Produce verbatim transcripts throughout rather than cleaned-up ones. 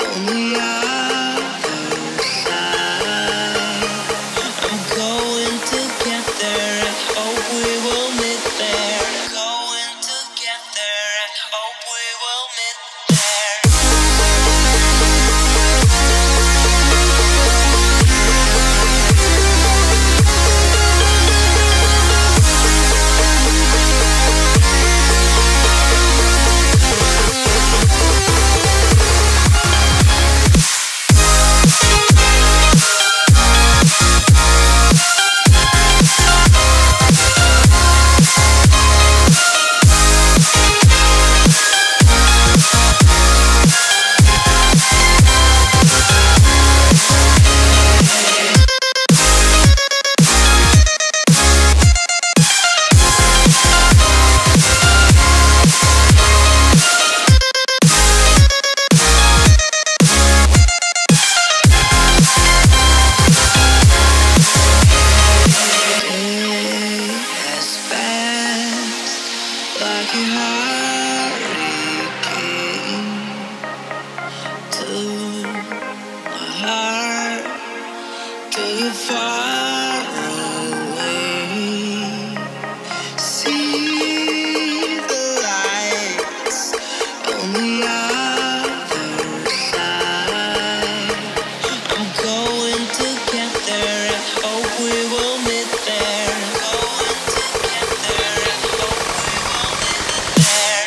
on the other side. I'm going to get there. I hope we will meet there. Going to get there. I hope we will meet like a hurricane to my heart, till you're far away. See the lights on the other side. I'm going to get there. I hope we will meet there. Going to get there. I hope we will meet there.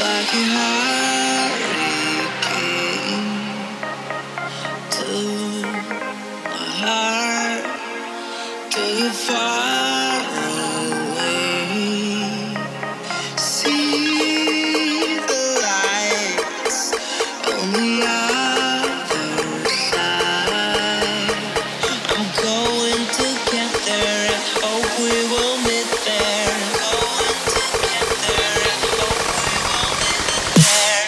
like a hurricane to my heart, till you far away. See the lights on the other side. I'm going to get there and hope we will meet there. Going to get there and hope we will meet there.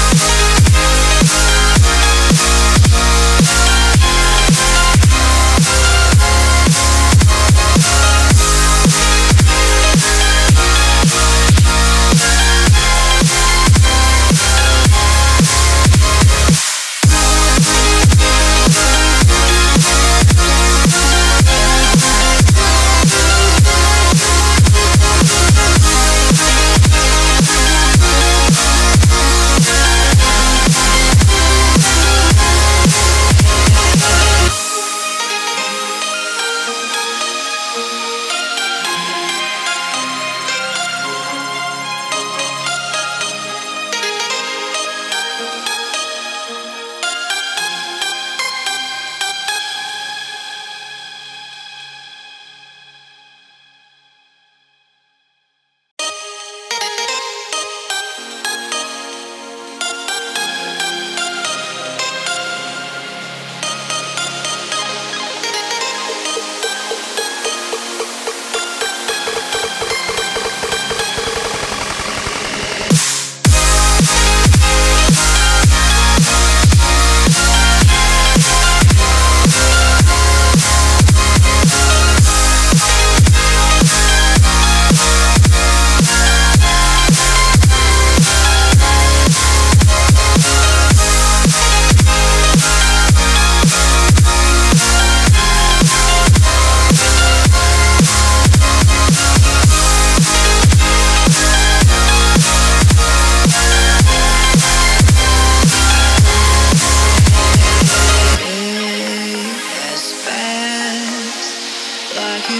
Like a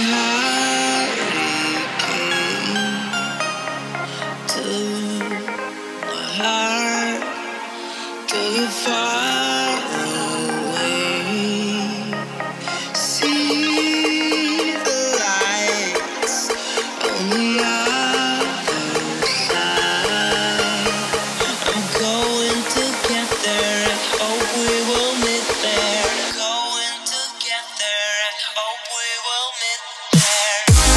hurricane to my heart, till you far away. See the lights on the other side. I'm going to get there and hope we will meet there. Going to get there and hope we will meet there.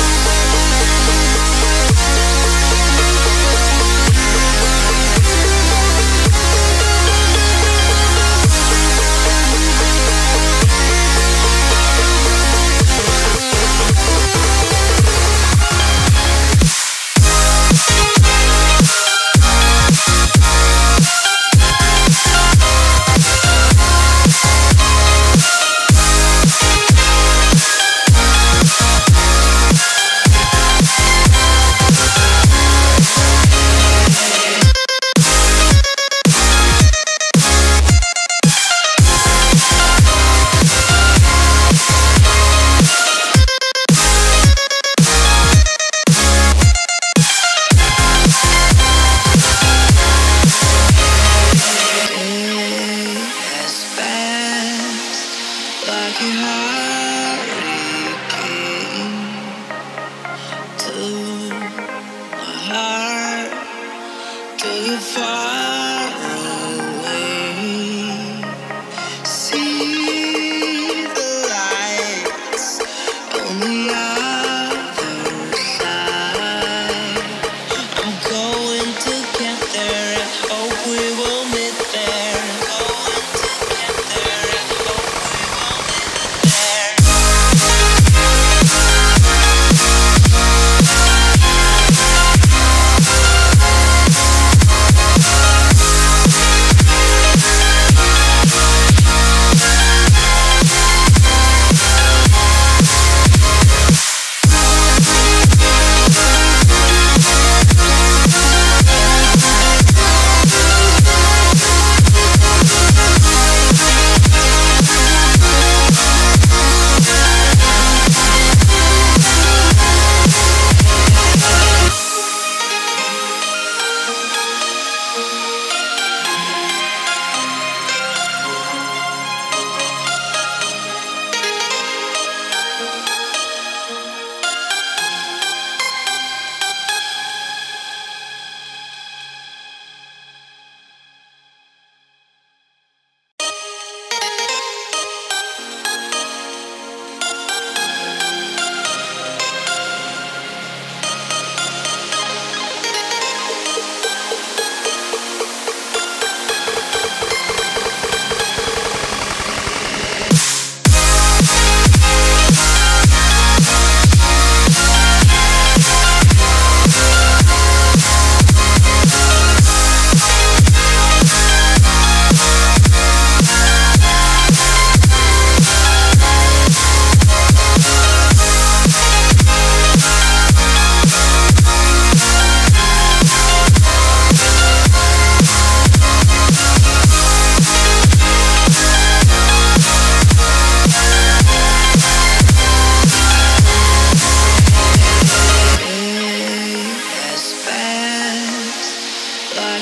Like a hurricane to my heart, till you far away. See the lights on the other side. I'm going to get there and hope we will meet there. Going to get there and hope we will meet there. Oh,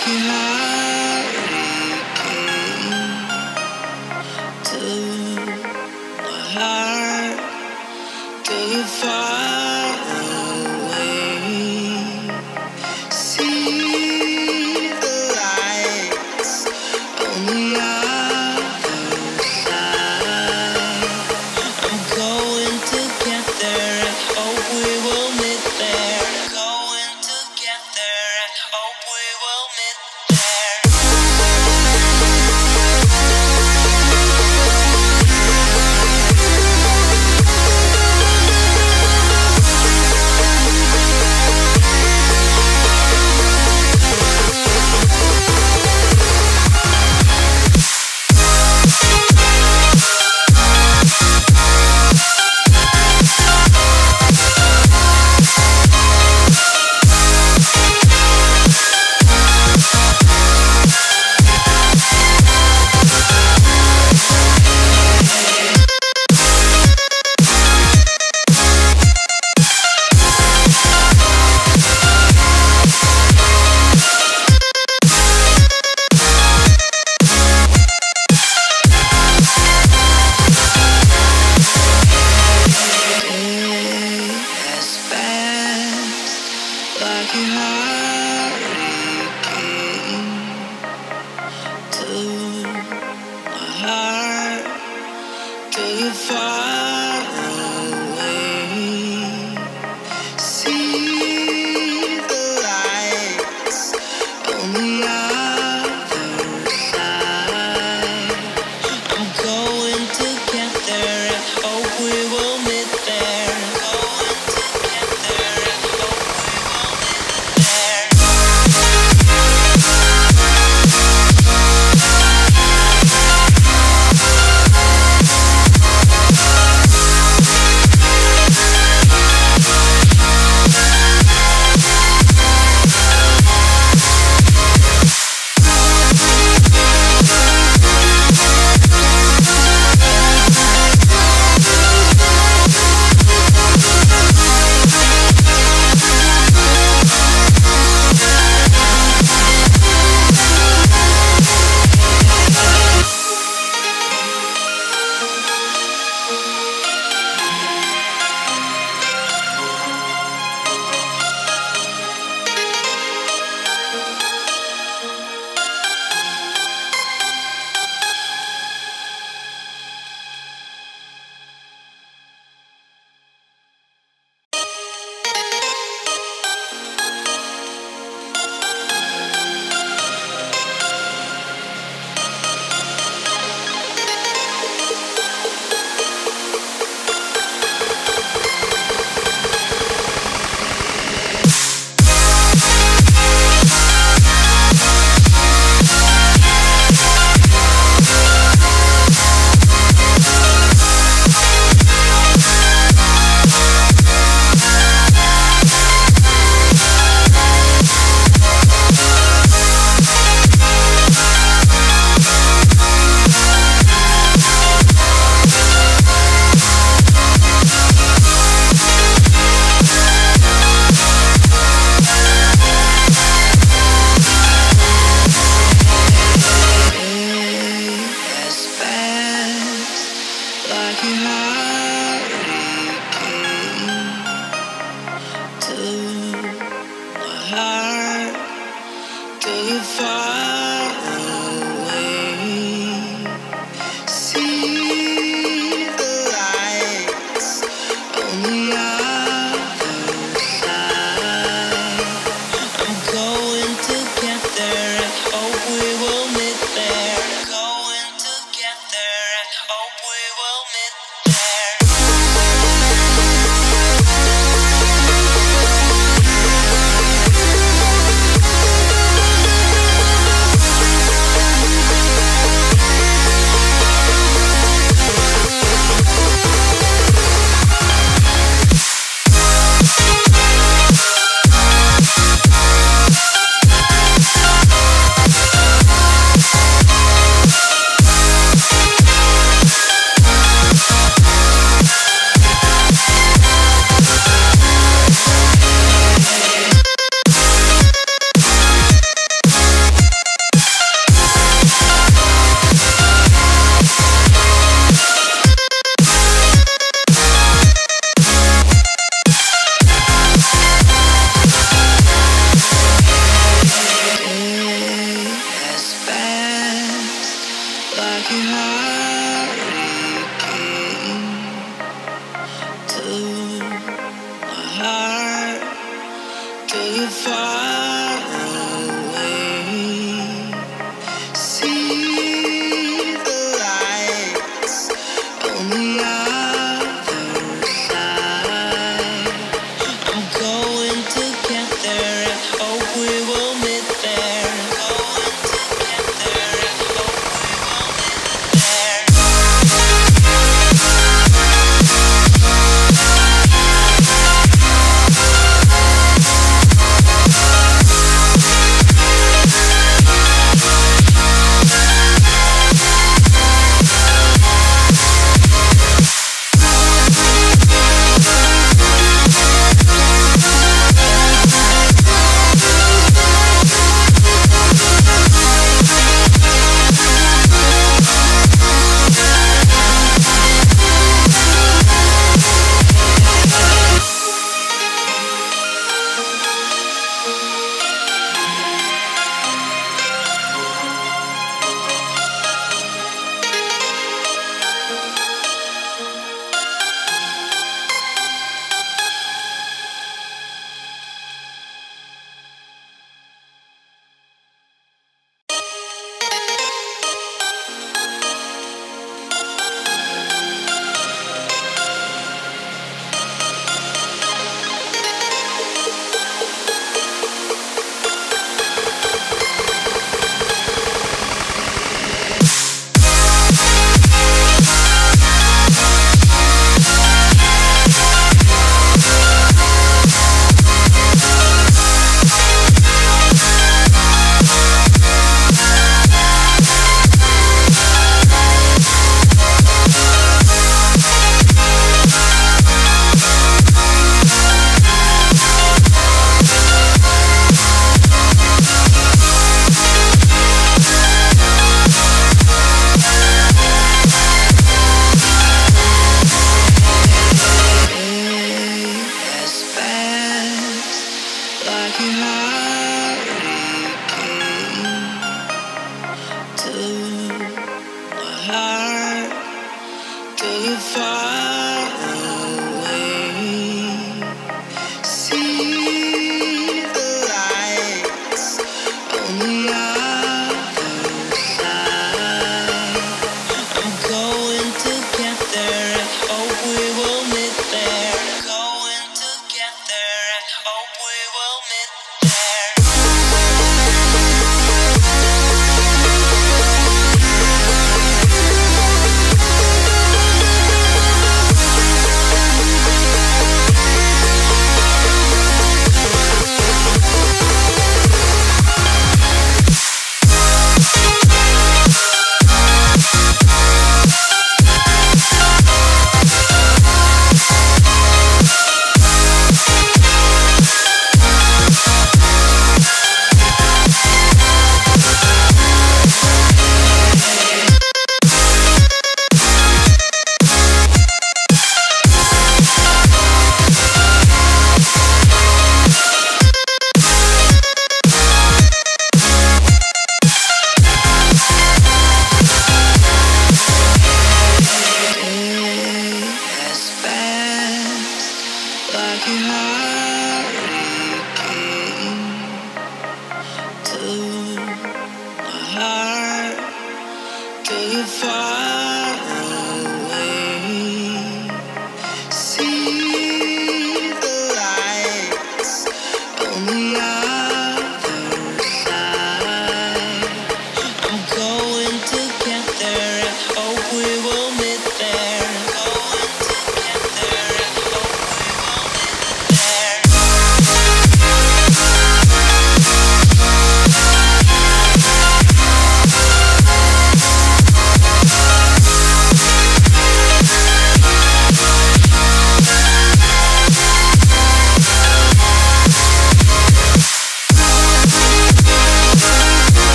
like a hurricane to my heart, to far away. See the lights on the other side. I'm going to get there. I hope we will meet there. Going to get there. I hope we will meet there. Like a hurricane to my heart, to far away. See the lights on the other side. I'm going to get there. I hope we will meet there. Going to get there. I hope we will meet there. Like a hurricane to my heart, to far away. See the lights on the other side. I'm going to get there. I hope we will meet there. Going to get there. I hope we will meet there.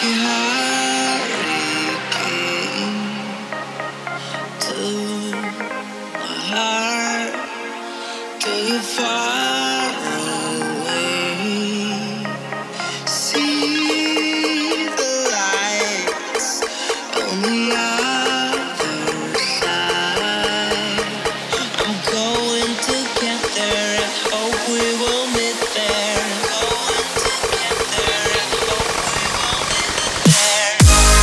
like a hurricane to my heart. Till you're far away. See the lights on the other side. I'm going to get there. I hope we will meet there. Going to get there. I hope we will meet there.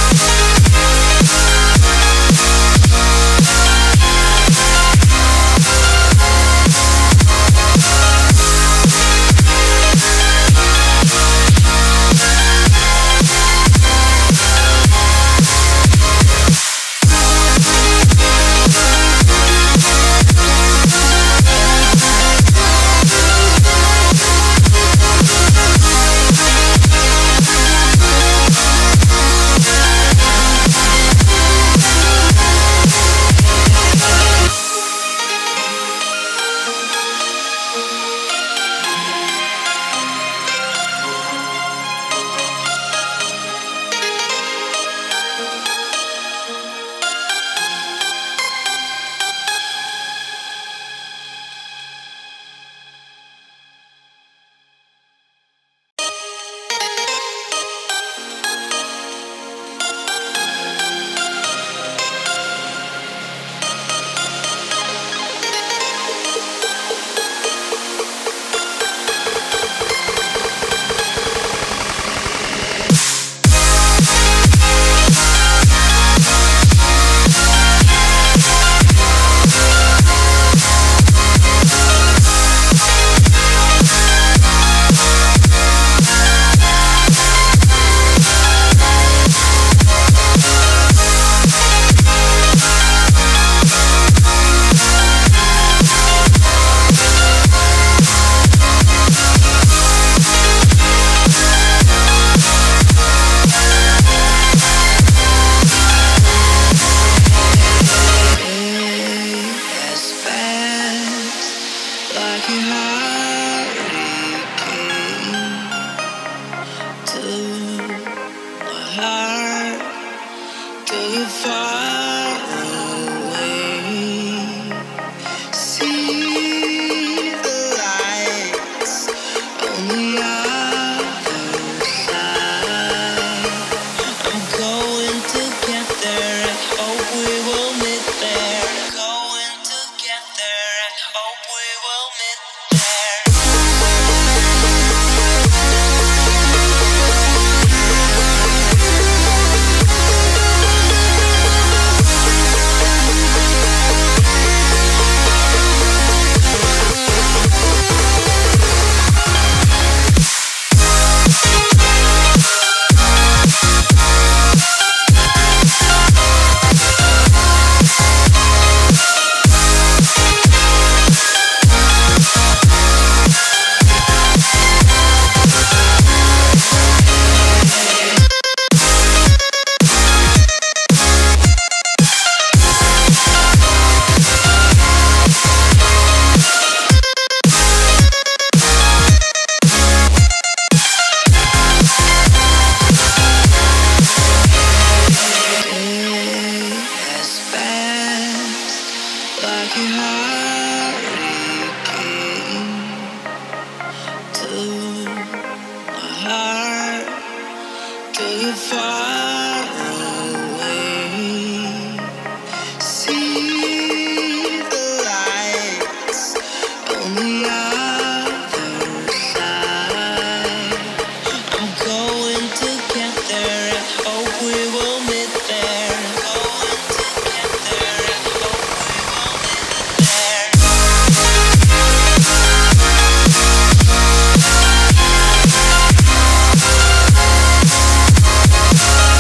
Like a hurricane to my heart, till you're far away. See the lights on the other side. I'm going to get there. I hope we will meet there. Going to get there. I hope we will meet there. Like a hurricane to my heart, till you're far away. See the lights on the other side. I'm going to get there. I hope we will meet there. Going to get there. I hope we will meet there. Oh,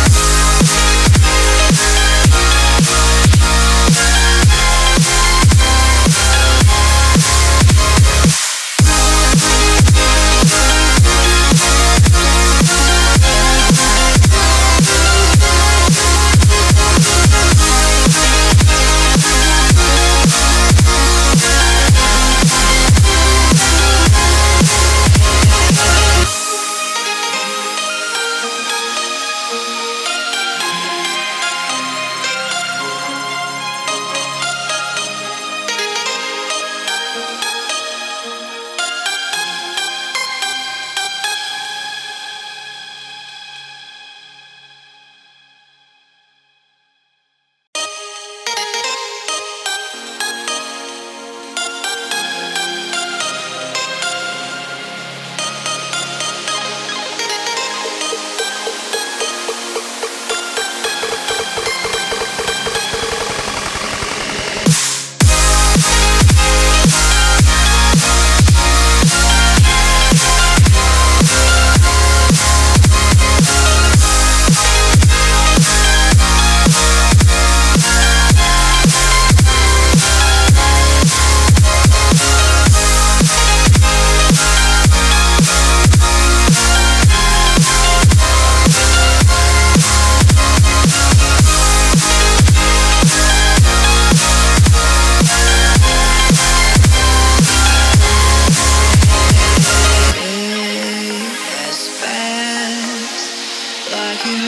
like a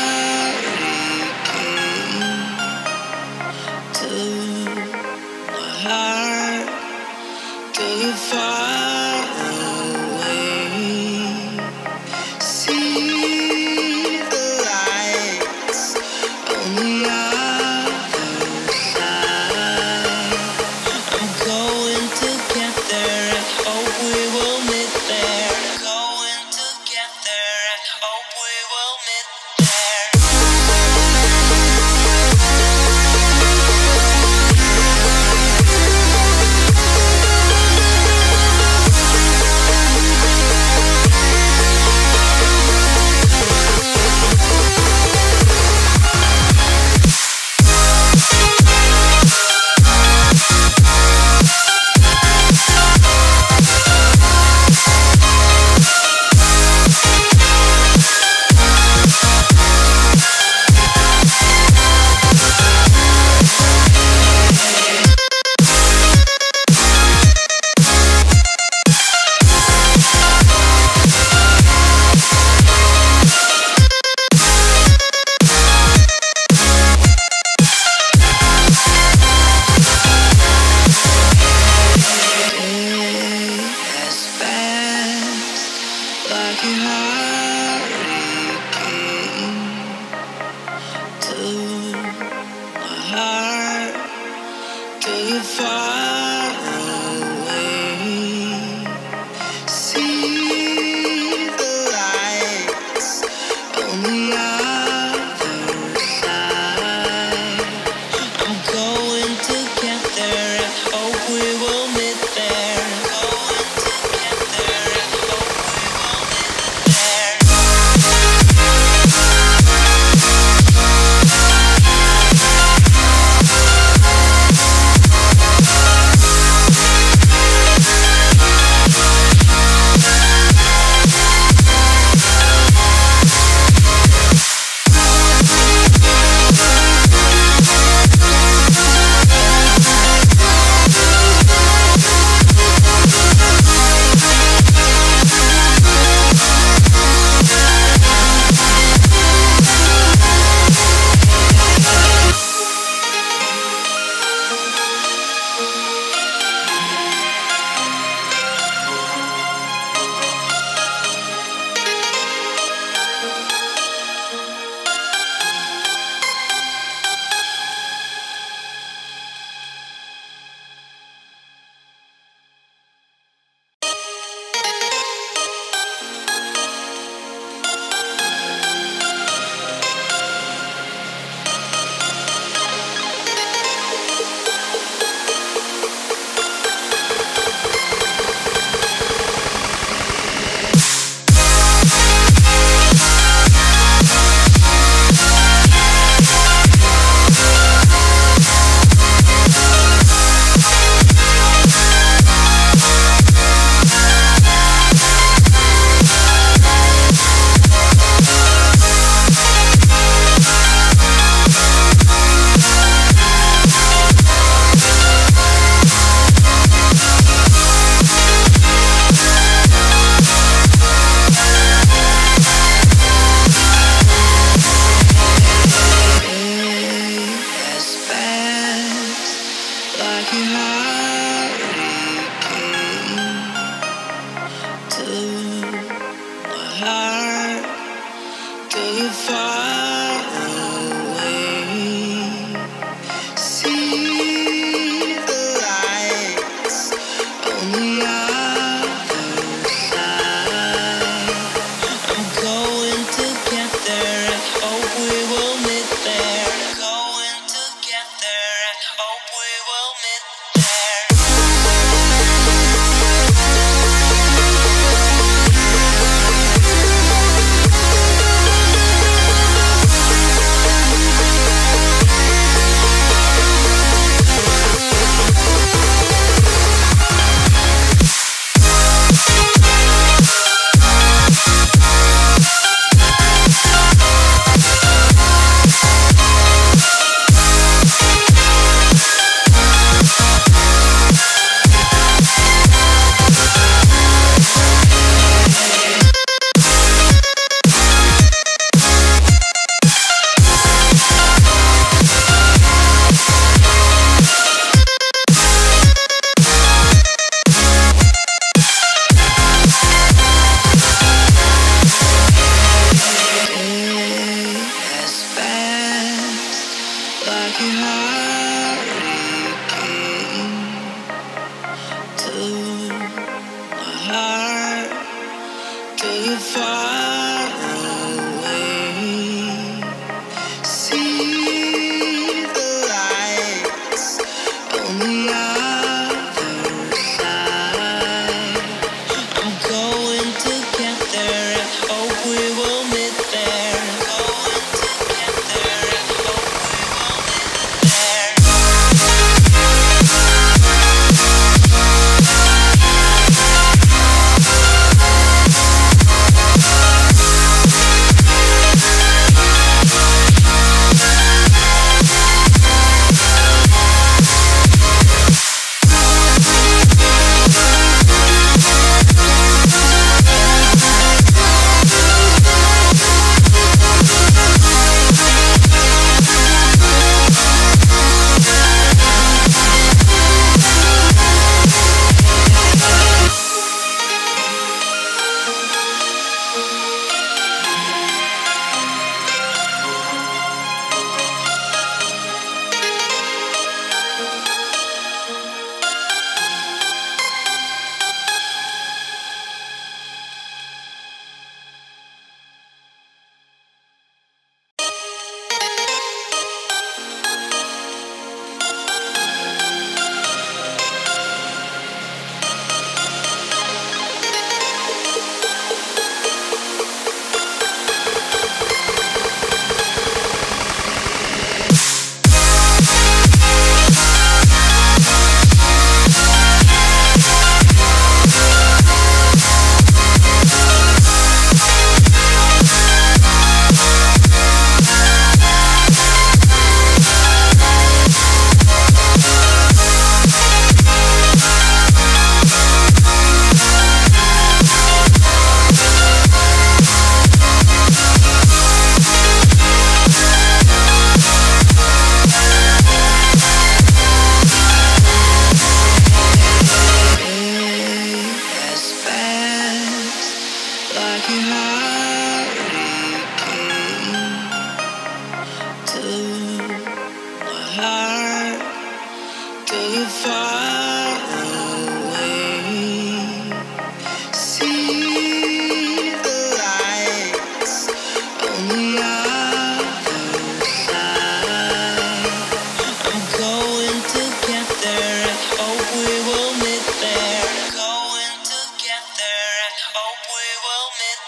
hurricane to my heart, too far away. See the lights on the other side. I'm going to get there. I hope we will meet there. Going to get there. I hope we will meet there. Like a hurricane to my heart, too far away. See the lights on the other side. I'm going to get there. I hope we will meet there. Going to get there. I hope we will meet there. Like a hurricane to my heart, too far away. See the lights on the other side. I'm going to get there. I hope we will meet there. Going to get there. I hope we will meet there. on the other side. I'm going to get there. I hope we will meet there. Going to get there. I hope we will meet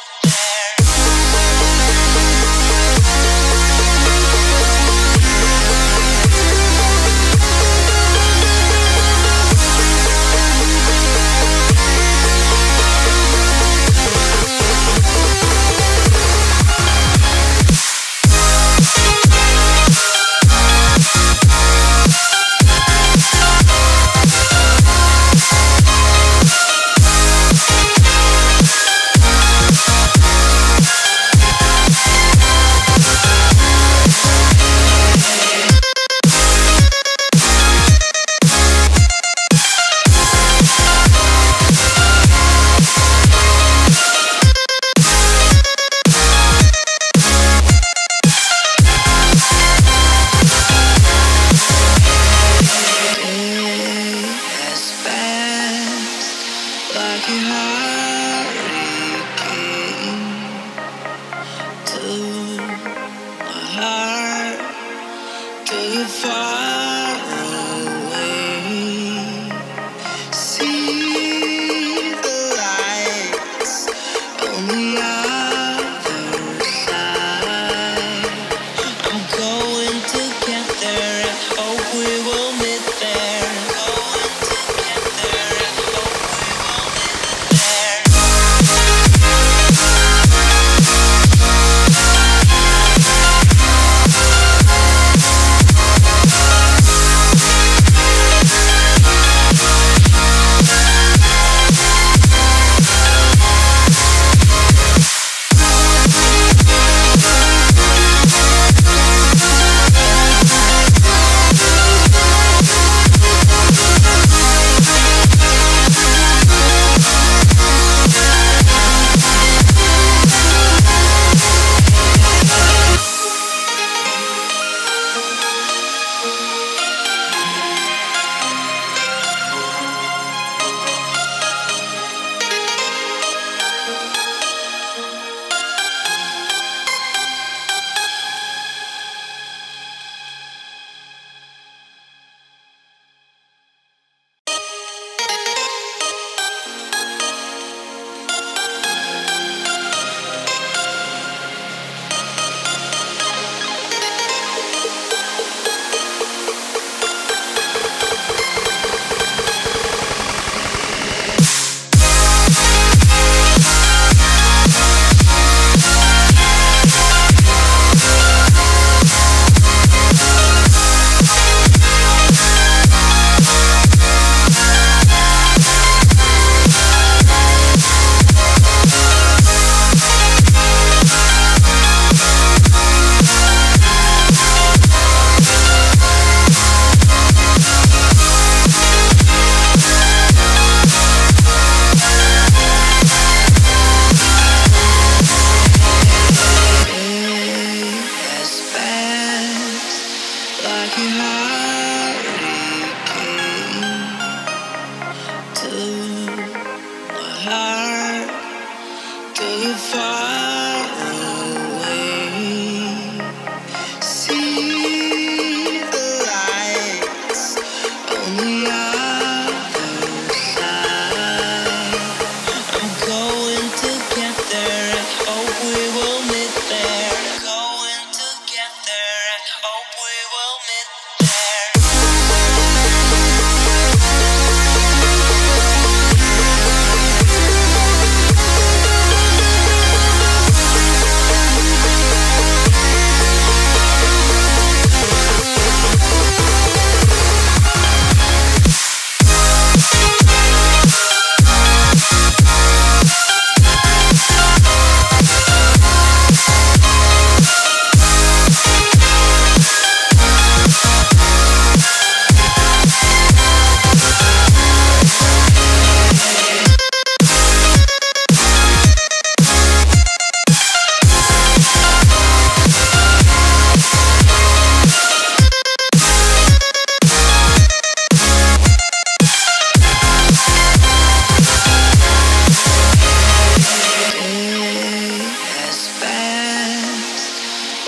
like a hurricane to my heart, till you're far away. See the lights on the other side. I'm going to get there. I hope we will meet there. Going to get there. I hope we will meet there.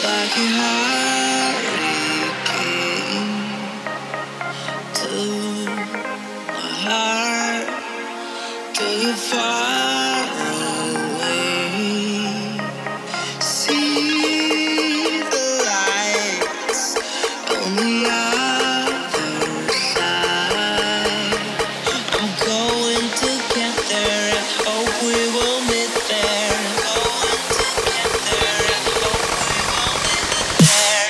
like a hurricane to my heart. Till you're far away. See the lights on the other side. I'm going to get there. I hope we will meet there. Going to get there. I hope we will meet there.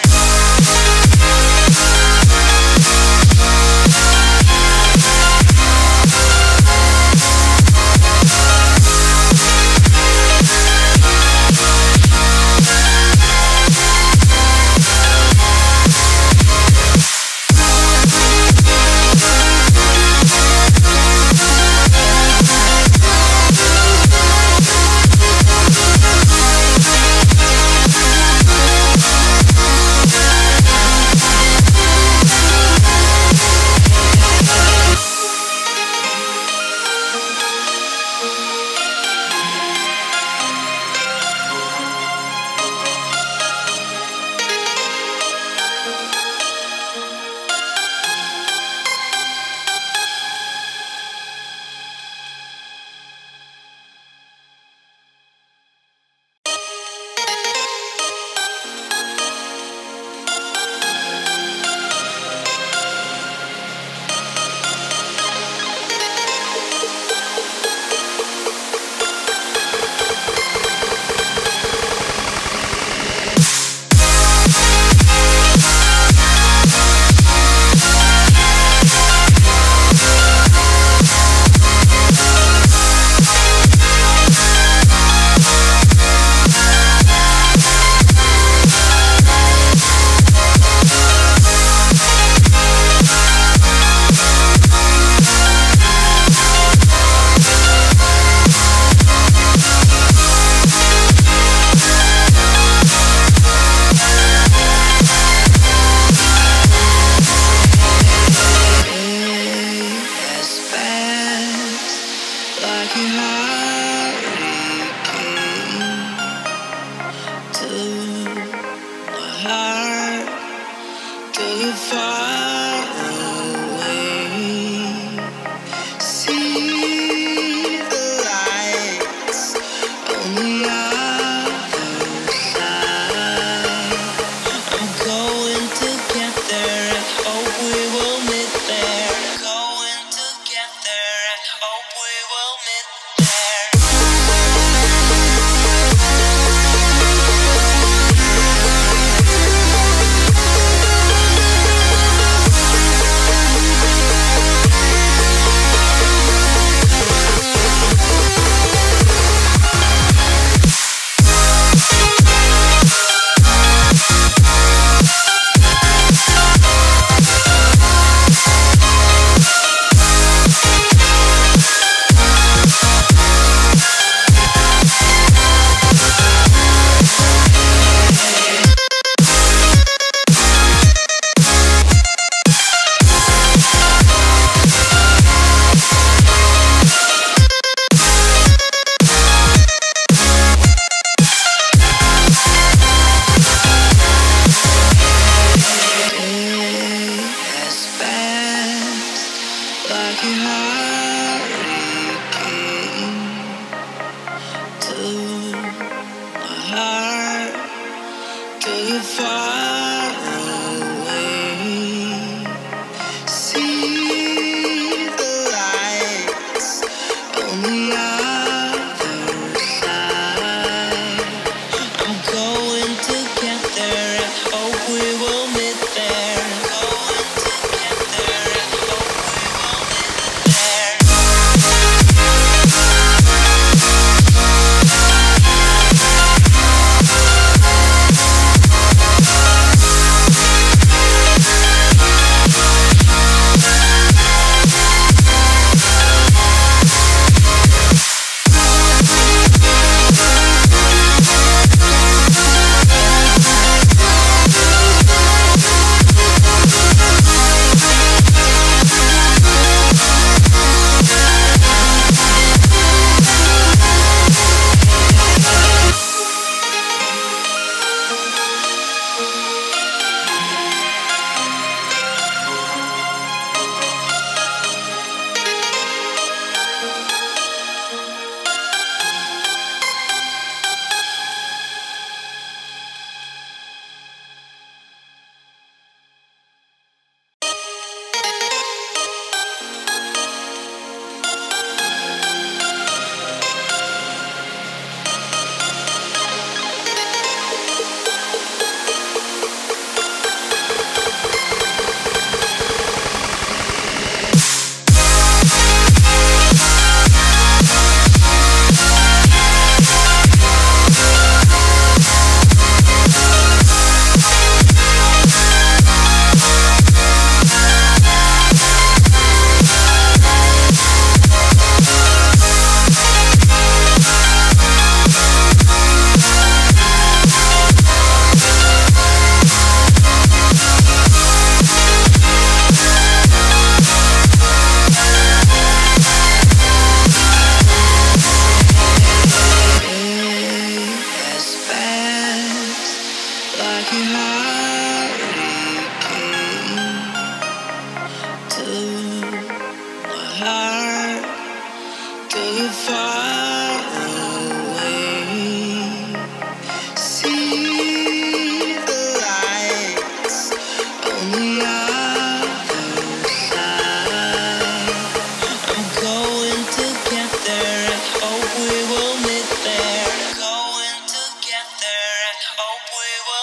Like a hurricane to my heart, till you're far away. See the lights on the other side. I'm going to get there. I hope we will meet there. Going to get there. I hope we will meet there. Like a hurricane to my heart, till you're far away. See the lights on the other side. I'm going to get there. I hope we will meet there. Going to get there. I hope we will meet there. Hope we